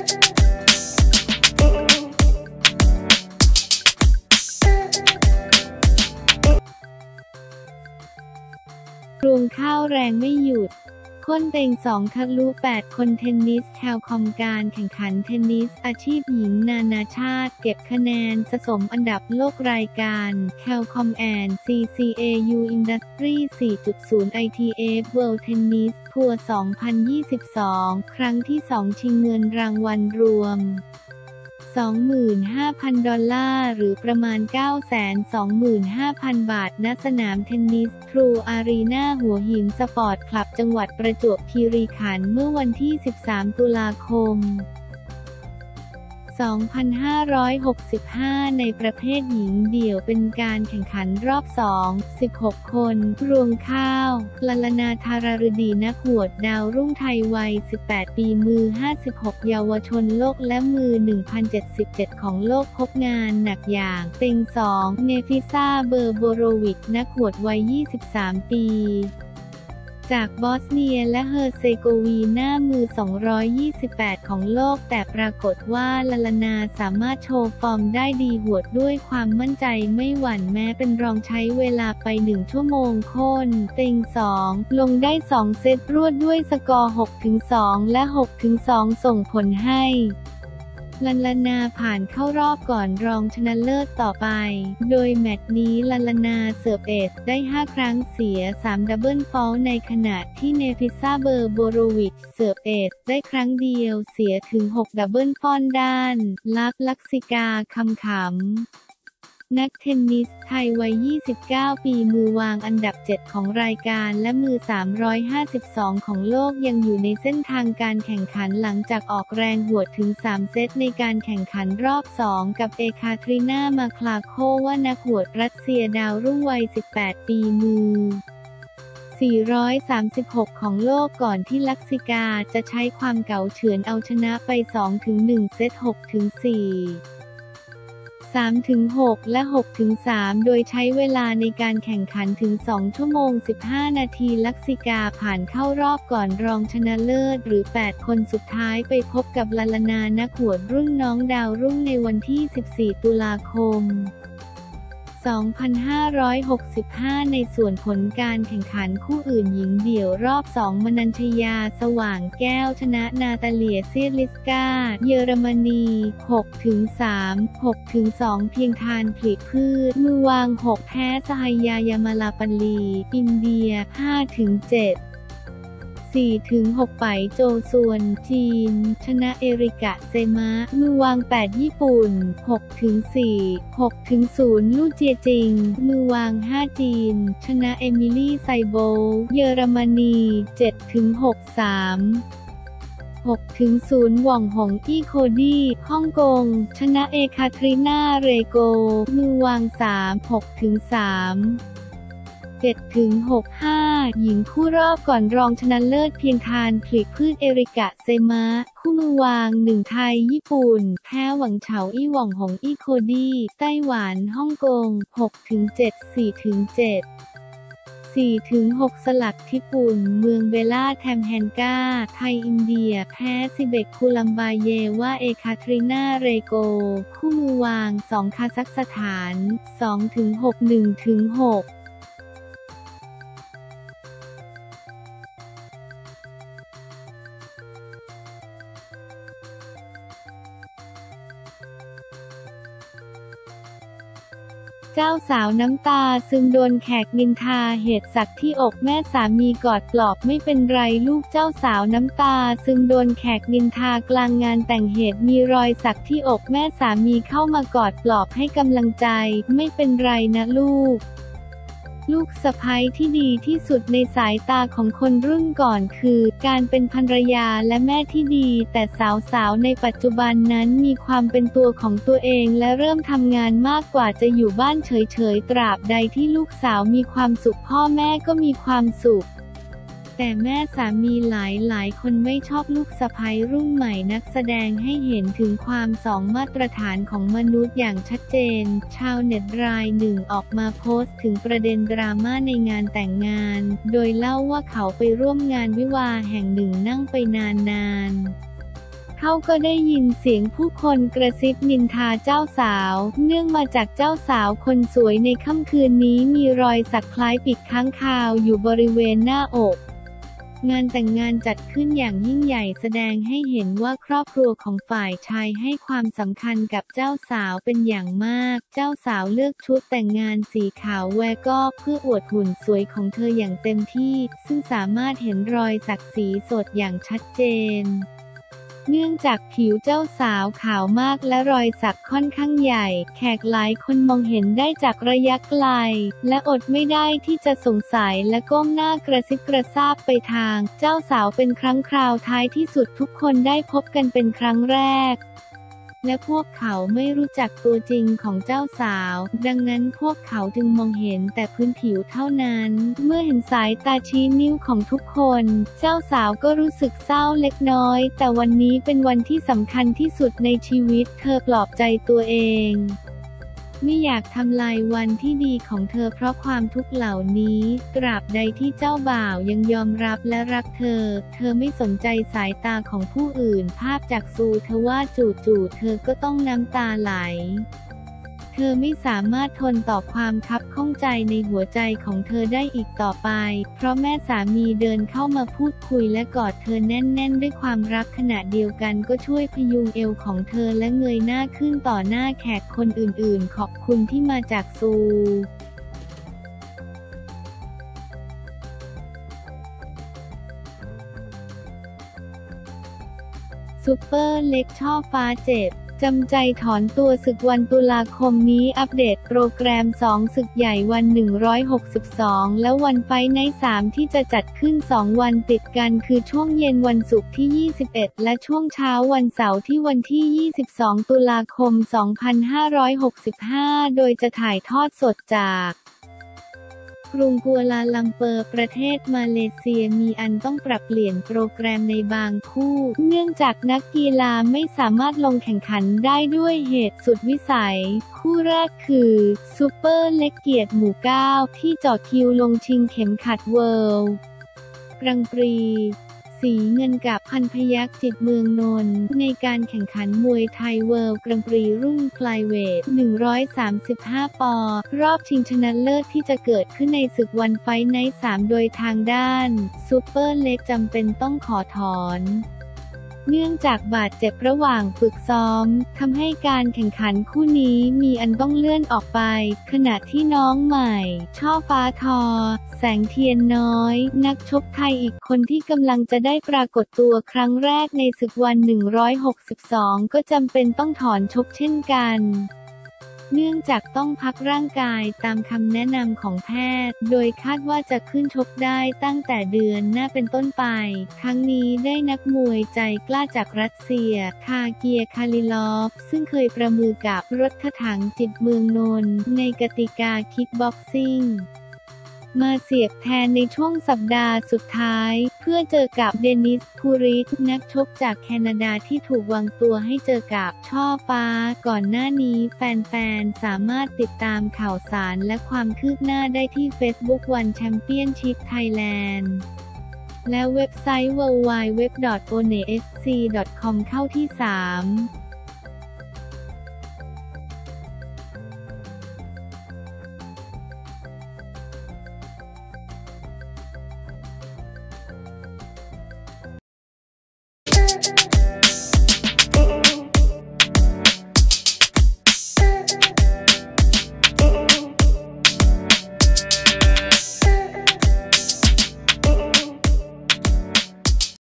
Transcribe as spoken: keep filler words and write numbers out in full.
รวงข้าวแรงไม่หยุดค้นเต็งสองทะลุแปดคนเทนนิสแคลคอมการแข่งขันเทนนิสอาชีพหญิงนานาชาติเก็บคะแนนสะสมอันดับโลกรายการแคลคอมแอนด์ ซี ซี เอ ยู Industry สี่จุดศูนย์ ไอ ที เอฟ World Tennis Tour สองพันยี่สิบสอง ครั้งที่สองชิงเงินรางวัลรวมสองหมื่นห้าพัน ดอลลาร์หรือประมาณ เก้าแสนสองหมื่นห้าพัน บาทณสนามเทนนิสทรูอารีนาหัวหินสปอร์ตคลับจังหวัดประจวบคีรีขันธ์เมื่อวันที่ สิบสาม ตุลาคม สองพันห้าร้อยหกสิบห้า ในประเภทหญิงเดี่ยวเป็นการแข่งขันรอบสอง สิบหก คนรวงข้าวลลนา ธารฤดีนักหวดดาวรุ่งไทยวัย สิบแปด ปีมือ ห้าสิบหก เยาวชนโลกและมือ หนึ่งพันเจ็ดสิบเจ็ด ของโลกพบงานหนักอย่างเต็งสองเนฟิซ่า เบอร์โบโรวิชนักหวดวัย ยี่สิบสาม ปีจากบอสเนียและเฮอร์เซโกวีนามือ สองร้อยยี่สิบแปด ของโลกแต่ปรากฏว่าลลนาสามารถโชว์ฟอร์มได้ดีหวดด้วยความมั่นใจไม่หวั่นแม้เป็นรองใช้เวลาไปหนึ่งชั่วโมงค้นเต็งสองลงได้สองเซตรวดด้วยสกอร์ หกถึงสอง และ หกถึงสอง ส่งผลให้ลลนาผ่านเข้ารอบก่อนรองชนะเลิศต่อไปโดยแมตช์นี้ลลนาเสิร์ฟเอซได้ห้าครั้งเสียสามดับเบิลฟอลต์ในขณะที่เนฟิซ่า เบอร์โบโรวิชเสิร์ฟเอซได้ครั้งเดียวเสียถึงหกดับเบิลฟอลต์ด้านลักษณ์ ลักษิกา คำขำนักเทนนิสไทยวัย ยี่สิบเก้า ปีมือวางอันดับ เจ็ด ของรายการและมือ สามร้อยห้าสิบสอง ของโลกยังอยู่ในเส้นทางการแข่งขันหลังจากออกแรงหวดถึง สาม เซตในการแข่งขันรอบ สอง กับเอคาทรีนา มาคลาโควานักหวดรัสเซียดาวรุ่งวัย สิบแปด ปีมือ สี่ร้อยสามสิบหก ของโลกก่อนที่ลักษิกาจะใช้ความเก๋าเฉือนเอาชนะไป สองถึงหนึ่ง เซต หกถึงสี่สามถึงหก และ หกถึงสาม โดยใช้เวลาในการแข่งขันถึง สอง ชั่วโมง สิบห้า นาทีลักษิกาผ่านเข้ารอบก่อนรองชนะเลิศหรือ แปด คนสุดท้ายไปพบกับลลนา นักหวดรุ่นน้องดาวรุ่งในวันที่ สิบสี่ ตุลาคม สองพันห้าร้อยหกสิบห้า ในส่วนผลการแข่งขันคู่อื่นหญิงเดี่ยวรอบ สอง มนัญชยา สว่างแก้วชนะนาตาเลีย เซียลิสกา เยอรมนี หกถึงสาม หกถึงสอง เพียงทานผลิพืชมือวาง หก แพ้สหายายามาลาปัลลี อินเดีย ห้าถึงเจ็ดสี่ถึงหก ไปโจซวนจีนชนะเอริกะเซมะมือวาง แปด ญี่ปุ่น หกถึงสี่ หกถึงศูนย์ ลู่เจียจิงมือวาง ห้า จีนชนะเอมิลี่ไซโบเยอรมนี เจ็ดถึงหก สาม หกถึงศูนย์ หว่องหงอี้โคดี้ฮ่องกงชนะเอคาทรีนา เรโกมือวาง สาม หกถึงสาม เจ็ดถึงหก ห้า หญิงคู่รอบก่อนรองชนะเลิศเพียงทานผลิพืชเอริกะเซมะคู่มือวาง หนึ่ง ไทยญี่ปุ่นแพ้หวังเฉาอี้หว่องหงอี้โคดี้ไต้หวันฮ่องกง หกถึงเจ็ด สี่ถึงเจ็ด สี่ถึงหก สลักทิปุ่นเมืองเบล่าแทมแฮนกาไทยอินเดียแพ้ซิเบกคูลัมบาเยว่าเอคาทรีนา เรโกคู่มือวาง สอง คาซัคสถาน สองถึงหก หนึ่งถึงหกเจ้าสาวน้ำตาซึมโดนแขกนินทาเหตุสักที่อกแม่สามีกอดปลอบไม่เป็นไรลูกเจ้าสาวน้ำตาซึมโดนแขกนินทากลางงานแต่งเหตุมีรอยสักที่อกแม่สามีเข้ามากอดปลอบให้กำลังใจไม่เป็นไรนะลูกลูกสะใภ้ที่ดีที่สุดในสายตาของคนรุ่นก่อนคือการเป็นภรรยาและแม่ที่ดีแต่สาวๆในปัจจุบันนั้นมีความเป็นตัวของตัวเองและเริ่มทำงานมากกว่าจะอยู่บ้านเฉยๆตราบใดที่ลูกสาวมีความสุขพ่อแม่ก็มีความสุขแต่แม่สามีหลายๆคนไม่ชอบลูกสะใภ้รุ่นใหม่นักแสดงให้เห็นถึงความสองมาตรฐานของมนุษย์อย่างชัดเจนชาวเน็ตรายหนึ่งออกมาโพสต์ถึงประเด็นดราม่าในงานแต่งงานโดยเล่าว่าเขาไปร่วมงานวิวาห์แห่งหนึ่งนั่งไปนานๆเขาก็ได้ยินเสียงผู้คนกระซิบนินทาเจ้าสาวเนื่องมาจากเจ้าสาวคนสวยในค่ำคืนนี้มีรอยสักคล้ายปีกค้างคาวอยู่บริเวณหน้าอกงานแต่งงานจัดขึ้นอย่างยิ่งใหญ่แสดงให้เห็นว่าครอบครัวของฝ่ายชายให้ความสำคัญกับเจ้าสาวเป็นอย่างมากเจ้าสาวเลือกชุดแต่งงานสีขาวแววก็เพื่ออวดหุ่นสวยของเธออย่างเต็มที่ซึ่งสามารถเห็นรอยสักสีสดอย่างชัดเจนเนื่องจากผิวเจ้าสาวขาวมากและรอยสักค่อนข้างใหญ่แขกหลายคนมองเห็นได้จากระยะไกลและอดไม่ได้ที่จะสงสัยและก้มหน้ากระซิบกระซาบไปทางเจ้าสาวเป็นครั้งคราวท้ายที่สุดทุกคนได้พบกันเป็นครั้งแรกและพวกเขาไม่รู้จักตัวจริงของเจ้าสาวดังนั้นพวกเขาจึงมองเห็นแต่พื้นผิวเท่านั้นเมื่อเห็นสายตาชี้นิ้วของทุกคนเจ้าสาวก็รู้สึกเศร้าเล็กน้อยแต่วันนี้เป็นวันที่สำคัญที่สุดในชีวิตเธอปลอบใจตัวเองไม่อยากทำลายวันที่ดีของเธอเพราะความทุกข์เหล่านี้ตราบใดที่เจ้าบ่าวยังยอมรับและรักเธอเธอไม่สนใจสายตาของผู้อื่นภาพจากซูเธอว่าจู่ๆเธอก็ต้องน้ำตาไหลเธอไม่สามารถทนต่อความคับข้องใจในหัวใจของเธอได้อีกต่อไปเพราะแม่สามีเดินเข้ามาพูดคุยและกอดเธอแน่นๆด้วยความรักขณะเดียวกันก็ช่วยพยุงเอวของเธอและเงยหน้าขึ้นต่อหน้าแขกคนอื่นๆขอบคุณที่มาจากซูซุปเปอร์เล็กช่อฟ้าเจ็บจำใจถอนตัวศึกวันตุลาคมนี้อัปเดตโปรแกรมสองศึกใหญ่วันหนึ่งร้อยหกสิบสองและวันไฟท์ไนท์สามที่จะจัดขึ้นสองวันติดกันคือช่วงเย็นวันศุกร์ที่ยี่สิบเอ็ดและช่วงเช้าวันเสาร์ที่วันที่ยี่สิบสองตุลาคมสองพันห้าร้อยหกสิบห้าโดยจะถ่ายทอดสดจากกรุงกัวลาลัมเปอร์ประเทศมาเลเซียมีอันต้องปรับเปลี่ยนโปรแกรมในบางคู่เนื่องจากนักกีฬาไม่สามารถลงแข่งขันได้ด้วยเหตุสุดวิสัยคู่แรกคือซูเปอร์เล็กเกียรติหมู่เก้าที่จ่อคิวลงชิงเข็มขัดเวิลด์กรังปรีสีเงินกับพันพยัคฆ์จิตเมืองนนท์ในการแข่งขันมวยไทยเวิลด์กรังปรีรุ่นไฟเวทหนึ่งร้อยสามสิบห้าปอนด์รอบชิงชนะเลิศที่จะเกิดขึ้นในศึกวันไฟท์ไนท์สามโดยทางด้านซูเปอร์เล็กจำเป็นต้องขอถอนเนื่องจากบาดเจ็บระหว่างฝึกซ้อมทำให้การแข่งขันคู่นี้มีอันต้องเลื่อนออกไปขณะที่น้องใหม่ช่อฟ้าทอแสงเทียนน้อยนักชกไทยอีกคนที่กำลังจะได้ปรากฏตัวครั้งแรกในศึกวันหนึ่งร้อยหกสิบสองก็จำเป็นต้องถอนชกเช่นกันเนื่องจากต้องพักร่างกายตามคำแนะนำของแพทย์โดยคาดว่าจะขึ้นชกได้ตั้งแต่เดือนหน้าเป็นต้นไปทั้งนี้ได้นักมวยใจกล้าจากรัสเซียคาเกียคาลิลอฟซึ่งเคยประมือกับรถถังจิตเมืองนนท์ในกติกาคิกบ็อกซิ่งมาเสียบแทนในช่วงสัปดาห์สุดท้ายเพื่อเจอกับเดนิสพูริสนักชกจากแคนาดาที่ถูกวางตัวให้เจอกับช่อฟ้าก่อนหน้านี้แฟนๆสามารถติดตามข่าวสารและความคืบหน้าได้ที่ Facebook One Championship Thailand และเว็บไซต์ ดับเบิลยู ดับเบิลยู ดับเบิลยู ดอท โอ เน เอฟ ซี ดอท คอม เข้าที่สาม